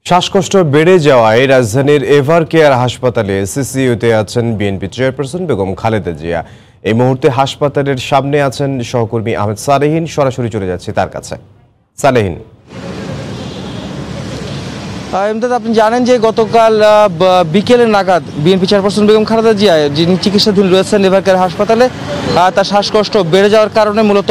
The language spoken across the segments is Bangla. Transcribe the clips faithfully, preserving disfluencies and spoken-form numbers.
শ্বাসকষ্ট বেড়ে যাওয়ায় রাজধানীর এভার কেয়ার হাসপাতালে সিসিইউতে আছেন বিএনপি চেয়ারপারসন বেগম খালেদা জিয়া। এই মুহূর্তে হাসপাতালের সামনে আছেন সহকর্মী আহমেদ সালেহীন। সরাসরি চলে যাচ্ছে তার কাছে। সালেহীন, এমদাদ, আপনি জানেন যে গতকাল বিকেলের নাগাদ বিএনপি চেয়ারপারসন বেগম খালেদা জিয়া, যিনি চিকিৎসাধীন রয়েছেন এভার কেয়ার হাসপাতালে, তার শ্বাসকষ্ট বেড়ে যাওয়ার কারণে মূলত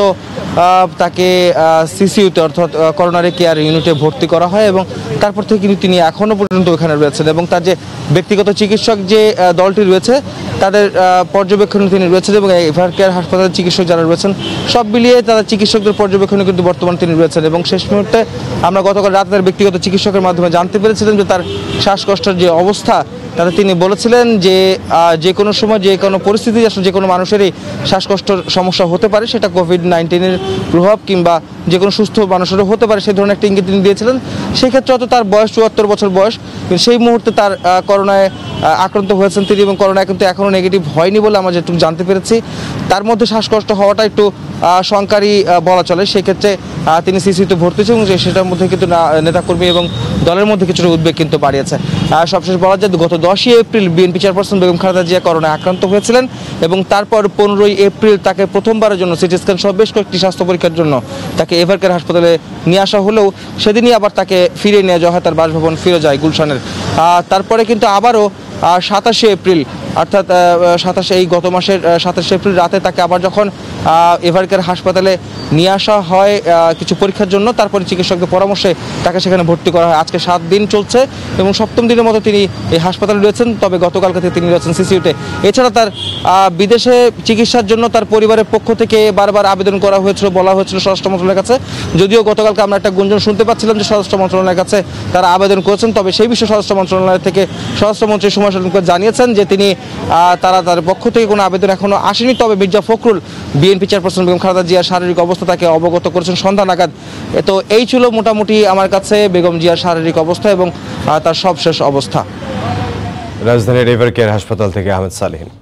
তাকে সিসিইউতে অর্থাৎ করোনারি কেয়ার ইউনিটে ভর্তি করা হয় এবং তারপর থেকে কিন্তু তিনি এখনও পর্যন্ত ওখানে রয়েছেন এবং তার যে ব্যক্তিগত চিকিৎসক যে দলটি রয়েছে তাদের পর্যবেক্ষণে তিনি রয়েছেন এবং এভার কেয়ার হাসপাতালের চিকিৎসক যারা রয়েছেন সব মিলিয়ে তাদের চিকিৎসকদের পর্যবেক্ষণে কিন্তু বর্তমানে তিনি রয়েছেন এবং শেষ মুহূর্তে আমরা গতকাল রাতে তার ব্যক্তিগত চিকিৎসকের মাধ্যমে জানতে পেরেছিলেন যে তার শ্বাসকষ্টের যে অবস্থা, তাতে তিনি বলেছিলেন যে যে কোনো সময় যে কোনো পরিস্থিতি আসলে যে কোনো মানুষেরই শ্বাসকষ্টের সমস্যা হতে পারে, সেটা কোভিড নাইন্টিনের প্রভাব কিংবা যে কোনো সুস্থ মানুষেরও হতে পারে, সেই ধরনের একটা ইঙ্গিত তিনি দিয়েছিলেন। সেই ক্ষেত্রে হয়তো তার বয়স চুয়াত্তর বছর বয়স, কিন্তু সেই মুহূর্তে তার করোনায় আক্রান্ত হয়েছেন তিনি এবং করোনায় কিন্তু এখনও নেগেটিভ হয়নি বলে আমরা যেটুকু জানতে পেরেছি। তার মধ্যে শ্বাসকষ্ট হওয়াটা একটু শঙ্কারী বলা চলে। সেক্ষেত্রে তিনি সিসিইউতে ভর্তি হয়েছেন এবং সেটার মধ্যে কিন্তু নেতাকর্মী এবং দলের মধ্যে কিছুটা উদ্বেগ কিন্তু বাড়িয়েছে। সবশেষ বলা যায় গত দশই April BNP chairperson Begum Khaleda Zia করোনায় আক্রান্ত হয়েছিলেন এবং তারপর পনেরোই এপ্রিল তাকে প্রথমবারের জন্য সিটি স্ক্যান সহ বেশ কয়েকটি স্বাস্থ্য পরীক্ষার জন্য তাকে এভার কেয়ার হাসপাতালে নিয়ে আসা হলেও সেদিনই আবার তাকে ফিরিয়ে নিয়ে যাওয়া হয় তার বাসভবন ফিরোজায় গুলশানের। তারপরে কিন্তু আবারও সাতাশে এপ্রিল অর্থাৎ সাতাশে এই গত মাসের সাতাশে এপ্রিল রাতে তাকে আবার যখন এভার কেয়ার হাসপাতালে নিয়ে আসা হয় কিছু পরীক্ষার জন্য, তারপরে চিকিৎসকদের পরামর্শে তাকে সেখানে ভর্তি করা হয়। আজকে সাত দিন চলছে এবং সপ্তম দিনের মতো তিনি এই হাসপাতালে রয়েছেন, তবে গতকালকে থেকে তিনি রয়েছেন সিসিইউতে। এছাড়া তার বিদেশে চিকিৎসার জন্য তার পরিবারের পক্ষ থেকে বারবার আবেদন করা হয়েছিল, বলা হয়েছিল স্বরাষ্ট্র মন্ত্রণালয়ের কাছে। যদিও গতকালকে আমরা একটা গুঞ্জন শুনতে পাচ্ছিলাম যে স্বরাষ্ট্র মন্ত্রণালয়ের কাছে তারা আবেদন করেছেন, তবে সেই বিষয়ে স্বরাষ্ট্র মন্ত্রণালয় থেকে স্বরাষ্ট্রমন্ত্রী সুমন শর্মা জানিয়েছেন যে তিনি তারা তার পক্ষ থেকে কোনো আবেদন এখনো আসেনি। তবে মির্জা ফখরুল বিএনপি চেয়ারপারসন বেগম খালেদা জিয়ার শারীরিক অবস্থা তাকে অবগত করেছেন সন্ধ্যা নাগাদ। তো এই ছিল মোটামুটি আমার কাছে বেগম জিয়ার শারীরিক অবস্থা এবং তার সবশেষ অবস্থা। রাজধানীর এভার কেয়ার হাসপাতাল থেকে আহমেদ সালেহীন।